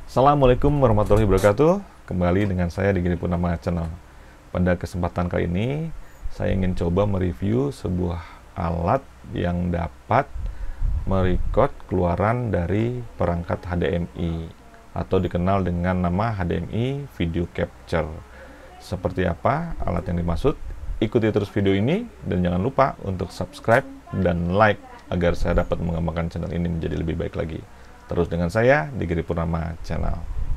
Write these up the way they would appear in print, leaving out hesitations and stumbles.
Assalamualaikum warahmatullahi wabarakatuh. Kembali dengan saya di Giri Purnama Channel. Pada kesempatan kali ini, saya ingin coba mereview sebuah alat yang dapat merecord keluaran dari perangkat HDMI atau dikenal dengan nama HDMI Video Capture. Seperti apa alat yang dimaksud? Ikuti terus video ini dan jangan lupa untuk subscribe dan like agar saya dapat mengembangkan channel ini menjadi lebih baik lagi. Terus dengan saya di Giri Purnama Channel.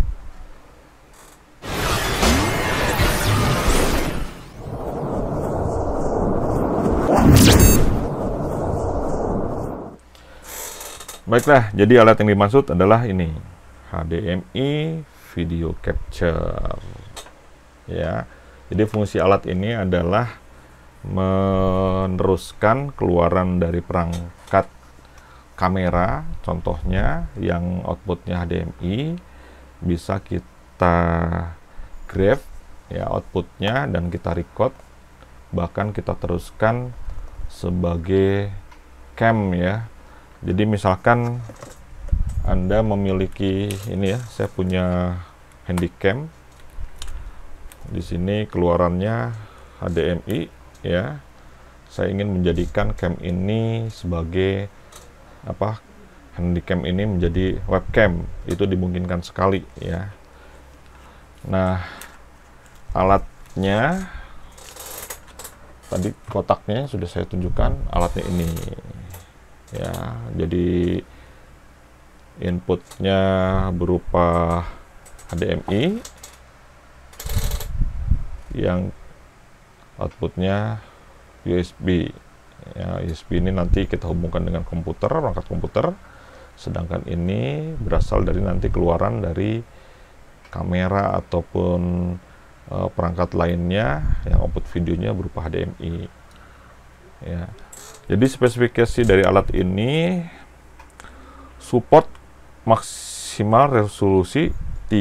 Baiklah, jadi alat yang dimaksud adalah ini, HDMI Video Capture. Ya, jadi fungsi alat ini adalah meneruskan keluaran dari perangkat kamera, contohnya yang outputnya HDMI, bisa kita grab ya outputnya dan kita record, bahkan kita teruskan sebagai cam ya. Jadi misalkan Anda memiliki ini ya, saya punya handycam. Di sini keluarannya HDMI ya. Saya ingin menjadikan cam ini sebagai handycam ini menjadi webcam. Itu dimungkinkan sekali ya. Nah, alatnya tadi kotaknya sudah saya tunjukkan, alatnya ini ya. Jadi inputnya berupa HDMI, yang outputnya USB ya. USB ini nanti kita hubungkan dengan komputer, perangkat komputer, sedangkan ini berasal dari nanti keluaran dari kamera ataupun perangkat lainnya yang output videonya berupa HDMI ya. Jadi spesifikasi dari alat ini support maksimal resolusi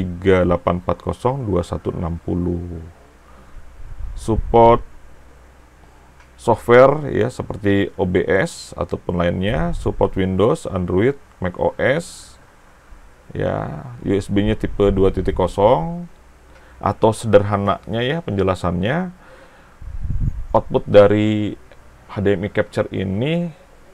3840x2160, support software ya seperti OBS ataupun lainnya, support Windows, Android, macOS ya, USB-nya tipe 2.0, atau sederhananya ya penjelasannya, output dari HDMI capture ini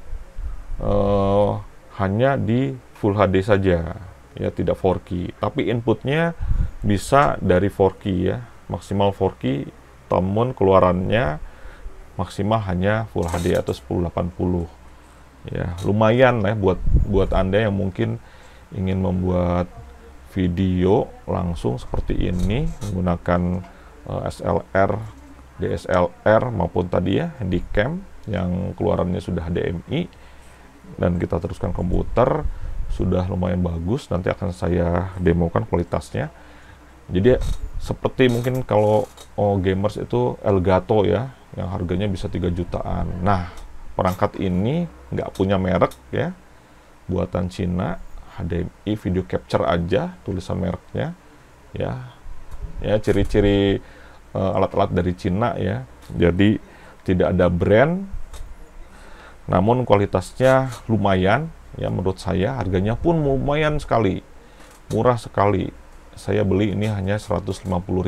hanya di Full HD saja ya, tidak 4K, tapi inputnya bisa dari 4K ya, maksimal 4K, namun keluarannya maksimal hanya Full HD atau 1080 ya. Lumayan lah ya buat Anda yang mungkin ingin membuat video langsung seperti ini menggunakan SLR, DSLR maupun tadi ya handycam yang keluarannya sudah HDMI dan kita teruskan komputer, sudah lumayan bagus. Nanti akan saya demokan kualitasnya. Jadi seperti mungkin kalau gamers itu Elgato ya, yang harganya bisa 3 jutaan. Nah, perangkat ini nggak punya merek ya, buatan Cina, HDMI Video Capture aja tulisan mereknya ya. Ya, ciri-ciri alat-alat dari Cina ya. Jadi tidak ada brand, namun kualitasnya lumayan ya, menurut saya. Harganya pun lumayan sekali, murah sekali. Saya beli ini hanya 150.000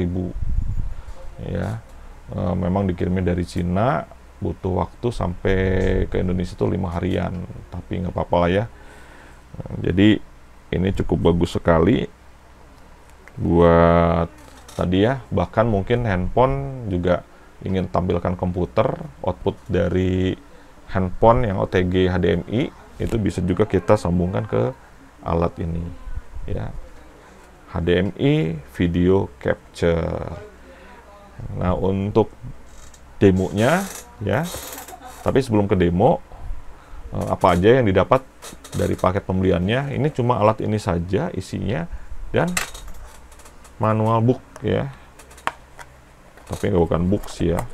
ya. Memang dikirimnya dari Cina, butuh waktu sampai ke Indonesia itu 5 harian, tapi nggak apa-apa lah ya. Jadi ini cukup bagus sekali buat tadi ya, bahkan mungkin handphone juga ingin tampilkan komputer, output dari handphone yang OTG HDMI itu bisa juga kita sambungkan ke alat ini ya, HDMI Video Capture. Nah, untuk demonya ya, tapi sebelum ke demo, apa aja yang didapat dari paket pembeliannya, ini cuma alat ini saja isinya dan manual book ya, tapi bukan book sih ya.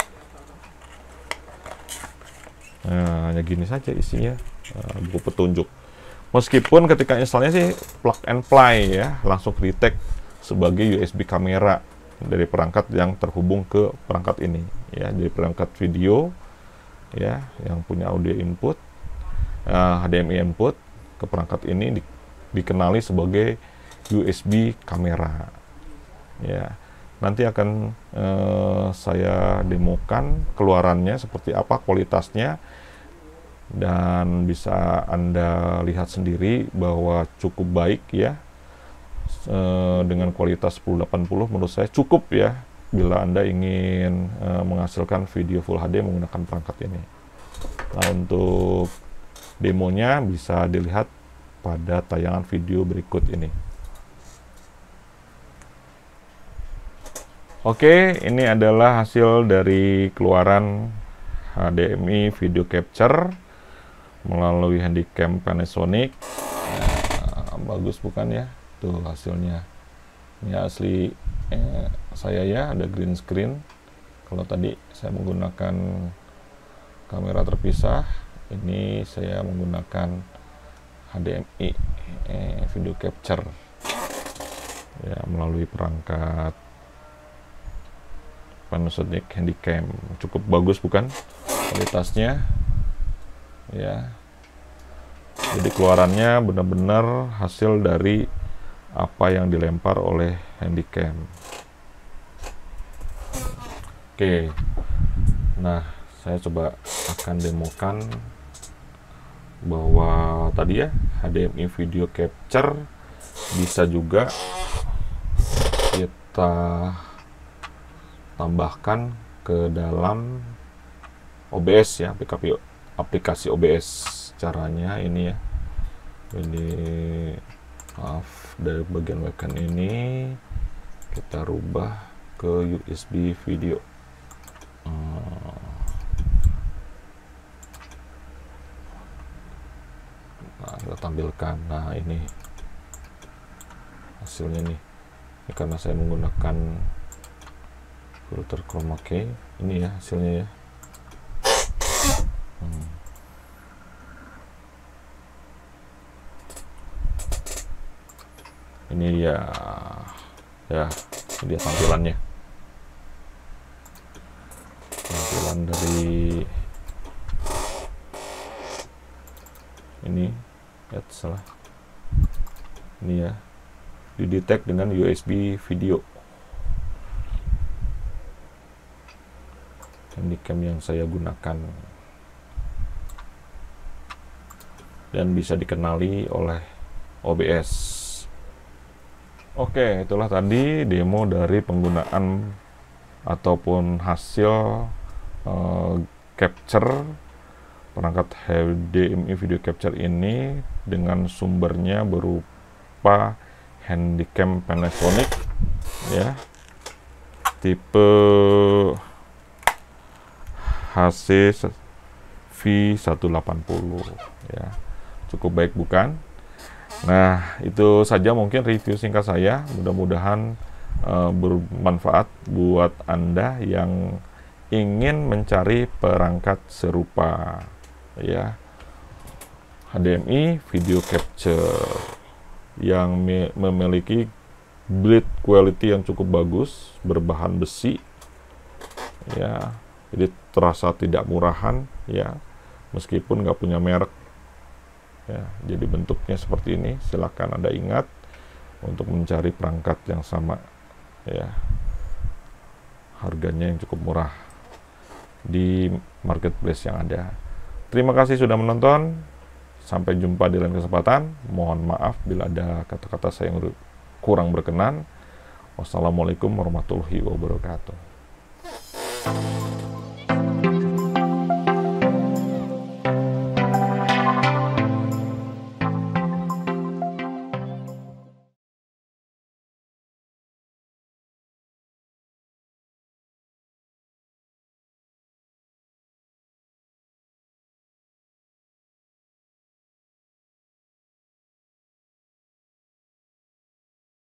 Nah, hanya gini saja isinya, buku petunjuk. Meskipun ketika installnya sih plug and play ya, langsung detect sebagai USB kamera dari perangkat yang terhubung ke perangkat ini ya, dari perangkat video ya yang punya audio input, HDMI input ke perangkat ini dikenali sebagai USB kamera. Ya, nanti akan saya demokan keluarannya seperti apa, kualitasnya, dan bisa Anda lihat sendiri bahwa cukup baik ya. Dengan kualitas 1080 menurut saya cukup ya bila Anda ingin menghasilkan video Full HD menggunakan perangkat ini. Nah, untuk demonya bisa dilihat pada tayangan video berikut ini. Oke, ini adalah hasil dari keluaran HDMI video capture melalui handycam Panasonic. Nah, bagus bukan ya? Tuh hasilnya. Ini asli saya ya, ada green screen. Kalau tadi saya menggunakan kamera terpisah, ini saya menggunakan HDMI video capture ya, melalui perangkat Panasonic handycam. Cukup bagus bukan kualitasnya ya. Jadi keluarannya benar-benar hasil dari apa yang dilempar oleh handycam. Oke, nah saya coba akan demokan bahwa tadi ya HDMI video capture bisa juga kita tambahkan ke dalam OBS ya, aplikasi OBS. Caranya ini ya, ini maaf, dari bagian webcam ini kita rubah ke USB video. Nah, kita tampilkan. Nah, ini hasilnya nih. Ini karena saya menggunakan filter chroma key. Ini ya hasilnya ya. Ini dia ya, ini dia tampilannya, tampilan dari ini ya, salah ini ya, didetek dengan USB video handycam yang saya gunakan dan bisa dikenali oleh OBS. Oke, itulah tadi demo dari penggunaan ataupun hasil capture perangkat HDMI video capture ini dengan sumbernya berupa handycam Panasonic ya, tipe HC V180 ya. Cukup baik bukan? Nah, itu saja mungkin review singkat saya. Mudah-mudahan bermanfaat buat Anda yang ingin mencari perangkat serupa ya, HDMI video capture yang memiliki build quality yang cukup bagus, berbahan besi ya, jadi terasa tidak murahan ya, meskipun nggak punya merek ya. Jadi bentuknya seperti ini. Silakan Anda ingat untuk mencari perangkat yang sama ya, harganya yang cukup murah di marketplace yang ada. Terima kasih sudah menonton. Sampai jumpa di lain kesempatan. Mohon maaf bila ada kata-kata saya yang kurang berkenan. Wassalamualaikum warahmatullahi wabarakatuh.